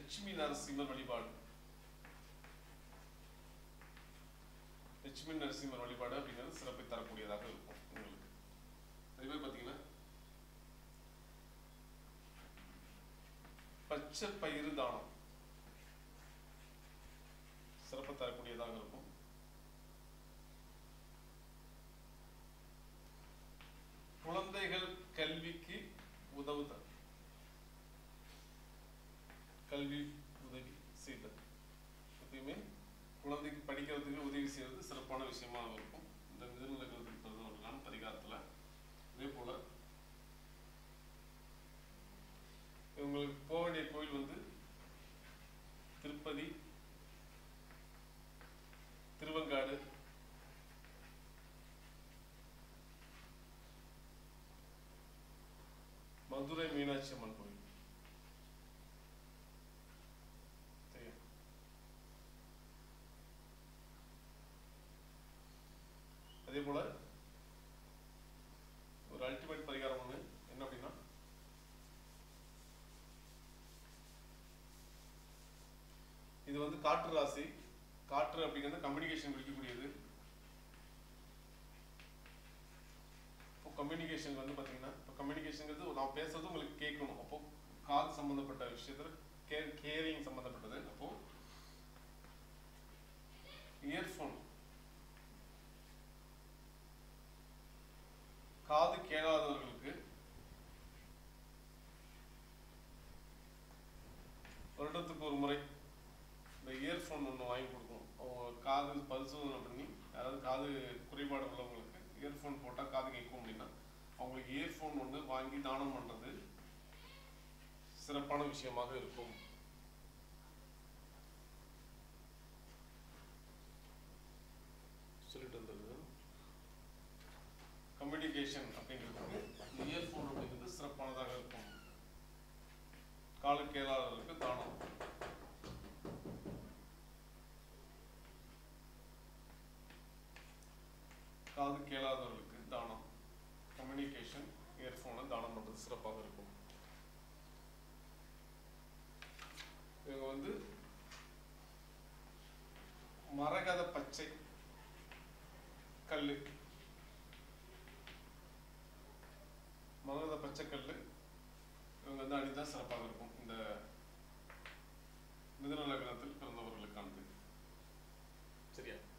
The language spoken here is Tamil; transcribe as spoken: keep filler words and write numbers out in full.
லட்சுமி நரசிம்மர் வழிபாடு. லட்சுமி நரசிம்மர் வழிபாடு அப்படிங்கிறது சிறப்பை தரக்கூடியதாக இருக்கும் உங்களுக்கு. அதே மாதிரி பார்த்தீங்கன்னா பச்சை பயிறு தானம் சிறப்பு தரக்கூடியதாக இருக்கும். குழந்தைகள் கல்விக்கு உதவுதல், கல்வி உதவி செய்தல், எப்பயுமே குழந்தைக்கு படிக்கிறதுக்கு உதவி செய்வது சிறப்பான விஷயமா இருக்கும் இந்த மிதுன லக்னத்துக்கு பிறந்தவர்களான பரிகாரத்துல. அதே போல இவங்களுக்கு போக வேண்டிய கோயில் வந்து திருப்பதி, திருவங்காடு, மதுரை மீனாட்சி அம்மன் கோயில். அதே போல ஒரு அல்டிமேட் பரிகாரம் ஒண்ணு என்ன அப்படின்னா, இது வந்து காற்று ராசி. காற்று அப்படிங்கிறது கம்யூனிகேஷன் குறிக்கக்கூடியது. இப்போ கம்யூனிகேஷன் வந்து பாத்தீங்கன்னா, இப்போ கம்யூனிகேஷன்ங்கிறது நான் பேசுறது உங்களுக்கு கேட்கணும். அப்போ காது சம்பந்தப்பட்ட விஷயத்துல கேர் கேரிங் சம்பந்தப்பட்டது. அப்போ இயர்போன், காது கேளாதவர்களுக்கு வருடத்துக்கு ஒரு முறை இந்த இயர்போன் ஒன்று வாங்கி கொடுக்கணும். அவங்க காது பரிசோதனை பண்ணி, அதாவது காது குறைபாடு உள்ளவங்களுக்கு இயர்போன் போட்டால் காது கேட்கும் அப்படின்னா அவங்களுக்கு இயர்போன் ஒன்று வாங்கி தானம் பண்ணுறது சிறப்பான விஷயமாக இருக்கும். சொல்லிட்டு வந்தது கம்யூனிகேஷன் அப்படிங்கிறதுக்கு இயர்போன் அப்படிங்கிறது சிறப்பானதாக இருக்கும். காது கேளாதவர்களுக்கு தானம். காது கேளாதவர்களுக்கு தானம், கம்யூனிகேஷன் இயர்போனை தானம் பண்றது சிறப்பாக இருக்கும். இவங்க வந்து மரகத பச்சை கல்லு, மரகத பச்சை கல்லு இவங்க வந்து அணிதான் சிறப்பாக இருக்கும் இந்த மிதுன லக்னத்தில் பிறந்தவர்களுக்கானது. சரியா?